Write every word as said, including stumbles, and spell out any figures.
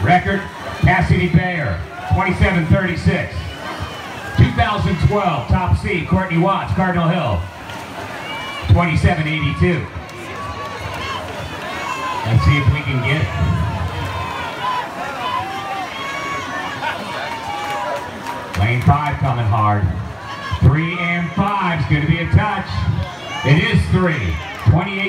Record, Cassidy Bayer, twenty-seven thirty-six. two thousand twelve, top seed, Courtney Watts, Cardinal Hill, twenty-seven eighty-two. Let's see if we can get it. Lane five coming hard. Three and five is going to be a touch. It is three. twenty-eight.